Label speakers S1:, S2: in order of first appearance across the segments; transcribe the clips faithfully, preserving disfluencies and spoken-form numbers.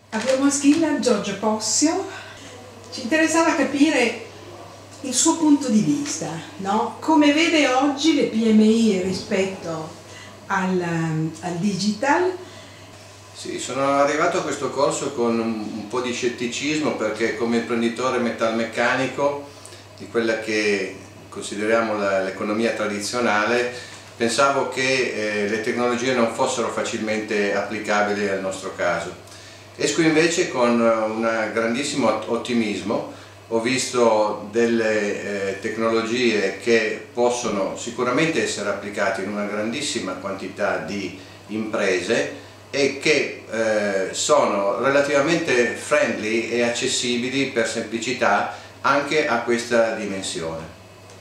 S1: Abbiamo a schilla Giorgio Possio. Ci interessava capire il suo punto di vista, no? Come vede oggi le P M I rispetto al, al digital.
S2: Sì, sono arrivato a questo corso con un, un po' di scetticismo, perché come imprenditore metalmeccanico di quella che consideriamo l'economia tradizionale, pensavo che eh, le tecnologie non fossero facilmente applicabili al nostro caso. Esco invece con un grandissimo ottimismo. Ho visto delle eh, tecnologie che possono sicuramente essere applicate in una grandissima quantità di imprese e che eh, sono relativamente friendly e accessibili per semplicità anche a questa dimensione.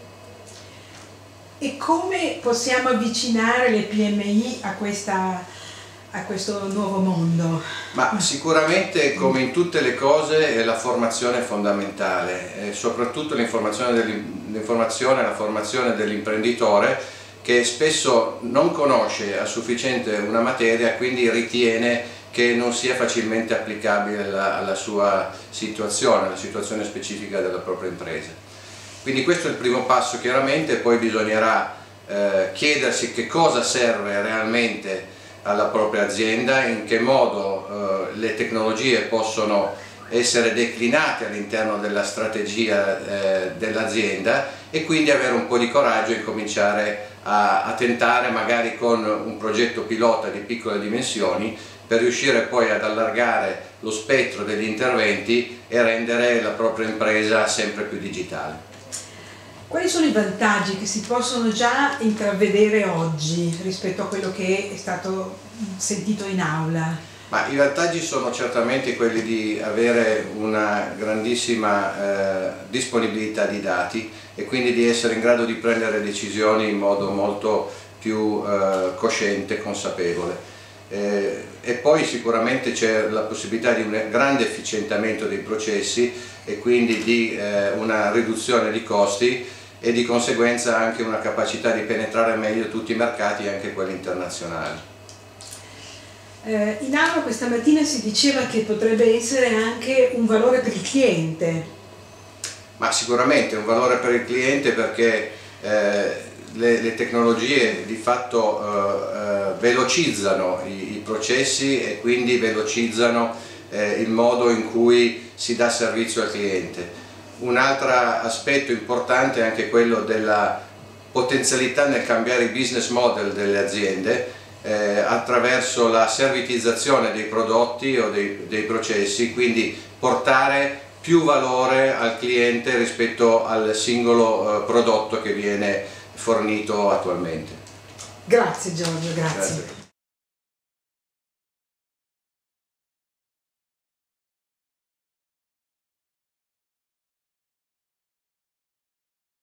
S1: E come possiamo avvicinare le P M I a, questa, a questo nuovo mondo?
S2: Ma sicuramente, come in tutte le cose, la formazione è fondamentale, e soprattutto l'informazione e la formazione dell'imprenditore, che spesso non conosce a sufficiente una materia, quindi ritiene che non sia facilmente applicabile alla, alla sua situazione, alla situazione specifica della propria impresa. Quindi questo è il primo passo, chiaramente. Poi bisognerà eh, chiedersi che cosa serve realmente alla propria azienda, in che modo eh, le tecnologie possono essere declinate all'interno della strategia eh, dell'azienda, e quindi avere un po' di coraggio e cominciare a, a tentare, magari con un progetto pilota di piccole dimensioni, per riuscire poi ad allargare lo spettro degli interventi e rendere la propria impresa sempre più digitale.
S1: Quali sono i vantaggi che si possono già intravedere oggi rispetto a quello che è stato sentito in aula?
S2: Ma i vantaggi sono certamente quelli di avere una grandissima eh, disponibilità di dati, e quindi di essere in grado di prendere decisioni in modo molto più eh, cosciente e consapevole. Eh, e poi sicuramente c'è la possibilità di un grande efficientamento dei processi, e quindi di eh, una riduzione di costi, e di conseguenza anche una capacità di penetrare meglio tutti i mercati, anche quelli internazionali.
S1: Eh, in aula questa mattina si diceva che potrebbe essere anche un valore per il cliente.
S2: Ma sicuramente un valore per il cliente, perché eh, le, le tecnologie di fatto eh, eh, velocizzano i, i processi, e quindi velocizzano eh, il modo in cui si dà servizio al cliente. Un altro aspetto importante è anche quello della potenzialità nel cambiare i business model delle aziende eh, attraverso la servitizzazione dei prodotti o dei, dei processi, quindi portare più valore al cliente rispetto al singolo eh, prodotto che viene fornito attualmente.
S1: Grazie Giorgio, grazie.
S2: Grazie.